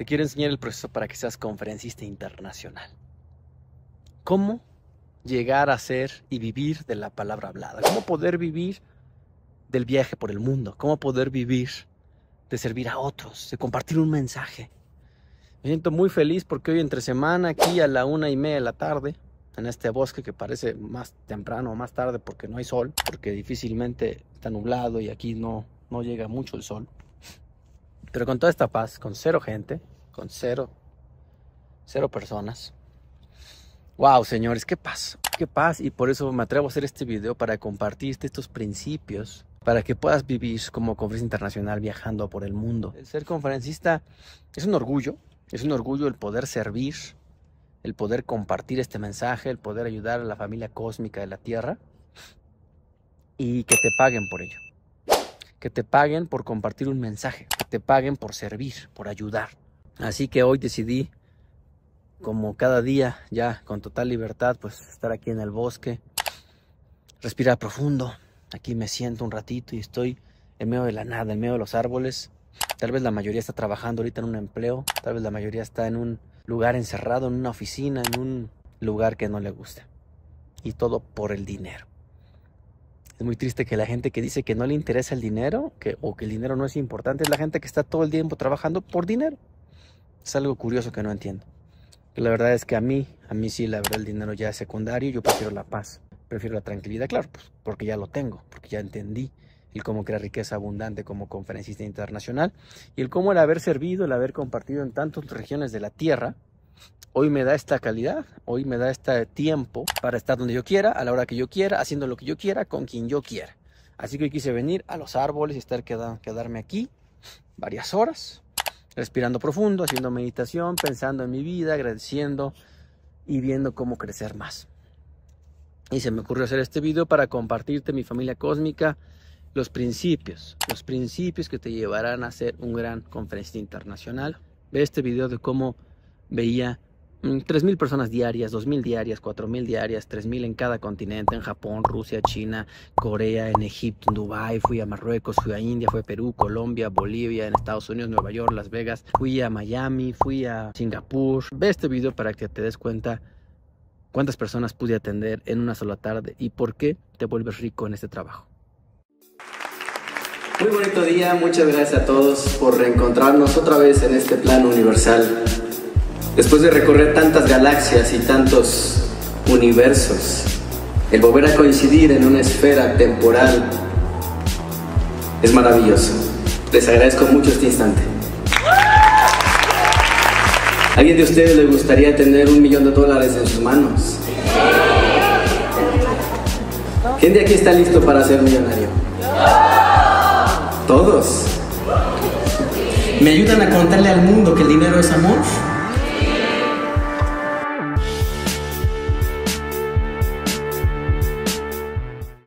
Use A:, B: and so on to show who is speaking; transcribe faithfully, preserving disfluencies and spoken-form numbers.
A: Te quiero enseñar el proceso para que seas conferencista internacional. ¿Cómo llegar a ser y vivir de la palabra hablada? ¿Cómo poder vivir del viaje por el mundo? ¿Cómo poder vivir de servir a otros, de compartir un mensaje? Me siento muy feliz porque hoy entre semana, aquí a la una y media de la tarde, en este bosque que parece más temprano o más tarde porque no hay sol, porque difícilmente está nublado y aquí no, no llega mucho el sol. Pero con toda esta paz, con cero gente, con cero, cero personas. Wow, señores, qué paz, qué paz. Y por eso me atrevo a hacer este video para compartirte estos principios, para que puedas vivir como conferencista internacional viajando por el mundo. El ser conferencista es un orgullo, es un orgullo el poder servir, el poder compartir este mensaje, el poder ayudar a la familia cósmica de la Tierra y que te paguen por ello. Que te paguen por compartir un mensaje, que te paguen por servir, por ayudar. Así que hoy decidí, como cada día, ya con total libertad, pues estar aquí en el bosque, respirar profundo. Aquí me siento un ratito y estoy en medio de la nada, en medio de los árboles. Tal vez la mayoría está trabajando ahorita en un empleo, tal vez la mayoría está en un lugar encerrado, en una oficina, en un lugar que no le gusta. Y todo por el dinero. Es muy triste que la gente que dice que no le interesa el dinero que, o que el dinero no es importante, es la gente que está todo el tiempo trabajando por dinero. Es algo curioso que no entiendo. La verdad es que a mí, a mí sí, la verdad el dinero ya es secundario. Yo prefiero la paz, prefiero la tranquilidad, claro, pues porque ya lo tengo, porque ya entendí el cómo crear riqueza abundante como conferencista internacional y el cómo el haber servido, el haber compartido en tantas regiones de la tierra, hoy me da esta calidad, hoy me da este tiempo para estar donde yo quiera, a la hora que yo quiera, haciendo lo que yo quiera, con quien yo quiera. Así que hoy quise venir a los árboles y estar quedando, quedarme aquí varias horas, respirando profundo, haciendo meditación, pensando en mi vida, agradeciendo y viendo cómo crecer más. Y se me ocurrió hacer este video para compartirte, mi familia cósmica, los principios, los principios que te llevarán a ser un gran conferencista internacional. Ve este video de cómo veía tres mil personas diarias, dos mil diarias, cuatro mil diarias, tres mil en cada continente, en Japón, Rusia, China, Corea, en Egipto, en Dubái, fui a Marruecos, fui a India, fui a Perú, Colombia, Bolivia, en Estados Unidos, Nueva York, Las Vegas, fui a Miami, fui a Singapur. Ve este video para que te des cuenta cuántas personas pude atender en una sola tarde y por qué te vuelves rico en este trabajo. Muy bonito día, muchas gracias a todos por reencontrarnos otra vez en este plano universal. Después de recorrer tantas galaxias y tantos universos, el volver a coincidir en una esfera temporal es maravilloso. Les agradezco mucho este instante. ¿A alguien de ustedes le gustaría tener un millón de dólares en sus manos? ¿Quién de aquí está listo para ser millonario? ¿Todos? ¿Me ayudan a contarle al mundo que el dinero es amor?